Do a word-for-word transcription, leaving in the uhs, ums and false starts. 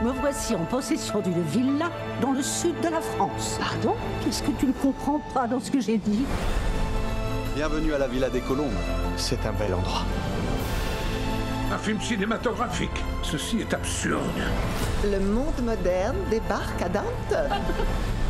Me voici en possession d'une villa dans le sud de la France. Pardon? Qu'est-ce que tu ne comprends pas dans ce que j'ai dit? Bienvenue à la Villa des Colombes. C'est un bel endroit. Un film cinématographique. Ceci est absurde. Le monde moderne débarque à Dante.